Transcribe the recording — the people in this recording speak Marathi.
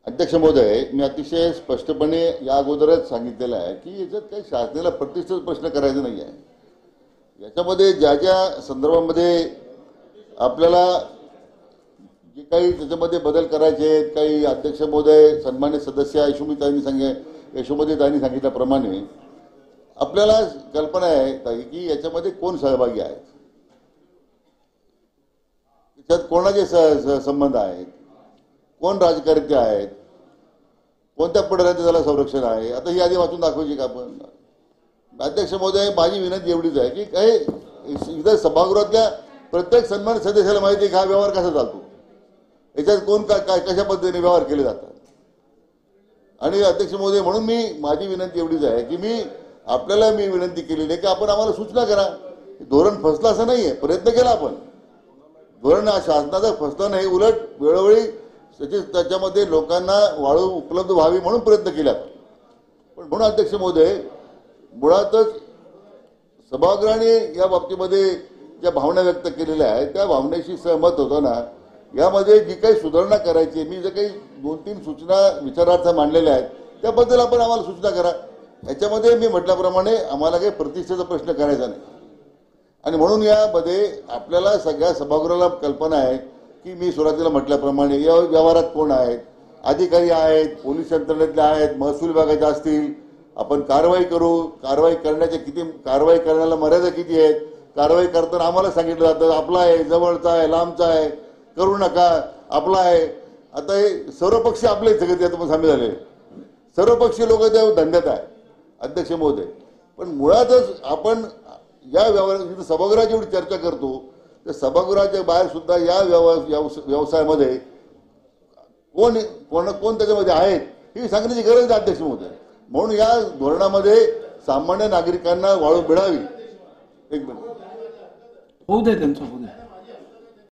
अध्यक्ष महोदय, मी अतिशय स्पष्टपणे या अगोदरच सांगितलेलं आहे की याच्यात काही शासनाला प्रतिष्ठित प्रश्न करायचा नाही आहे। याच्यामध्ये ज्या ज्या संदर्भामध्ये आपल्याला जे काही त्याच्यामध्ये बदल करायचे आहेत, काही अध्यक्ष महोदय सन्मान्य सदस्य यशोमतीताईंनी सांगितल्याप्रमाणे आपल्याला कल्पना आहे की याच्यामध्ये कोण सहभागी आहेत, त्याच्यात कोणाचे संबंध आहेत, कोण राजकारणी आहेत, कोणत्या पडद्याचं त्याला संरक्षण आहे। आता ही यादी वाचून दाखवायची का आपण? अध्यक्ष महोदय, माझी विनंती एवढीच आहे की काही इथं सभागृहातल्या प्रत्येक सन्मानित सदस्याला माहिती आहे हा व्यवहार कसा चालतो, याच्यात कोण काय कशा पद्धतीने व्यवहार केले जातात। आणि अध्यक्ष महोदय, म्हणून माझी विनंती एवढीच आहे की मी विनंती केलेली आहे की आपण आम्हाला सूचना करा। धोरण फसलं असं नाहीये, प्रयत्न केला आपण, धोरण शासनाचं फसलं नाही, उलट वेळोवेळी त्याच्यामध्ये लोकांना वाळू उपलब्ध व्हावी म्हणून प्रयत्न केला। पण म्हणून अध्यक्ष महोदय, मुळातच सभागृहाने या बाबतीमध्ये ज्या भावना व्यक्त केलेल्या आहेत त्या भावनेशी सहमत होताना यामध्ये जी काही सुधारणा करायची, मी जे काही 2-3 सूचना विचारार्थ मांडलेल्या आहेत त्याबद्दल आपण आम्हाला सूचना करा। याच्यामध्ये मी म्हटल्याप्रमाणे आम्हाला काही प्रतिष्ठेचा प्रश्न करायचा नाही। आणि म्हणून यामध्ये आपल्याला सगळ्या सभागृहाला कल्पना आहे की मी सुरुवातीला म्हटल्याप्रमाणे या व्यवहारात कोण आहेत, अधिकारी आहेत, पोलीस यंत्रणेतले आहेत, महसूल विभागाचे असतील, आपण कारवाई करू, कारवाई करण्याला मर्यादा किती आहेत, कारवाई करताना आम्हाला सांगितलं जातं आपला आहे, जवळचा आहे, लांबचा आहे, करू नका, आपला आहे। आता हे सर्वपक्षीय आपले सगळे त्यात सामील झाले, सर्वपक्षीय लोक त्या धंद्यात आहे अध्यक्ष महोदय। पण मुळातच आपण या व्यवहार सभागृहाची एवढी चर्चा करतो तर सभागृहाच्या बाहेर सुद्धा या व्यवसायामध्ये कोण त्याच्यामध्ये आहेत ही सांगण्याची गरज आहे अध्यक्ष महोदय। म्हणून या धोरणामध्ये सामान्य नागरिकांना वाळू मिळावी। एक मिनिट होऊ दे त्यांचं, होऊ दे।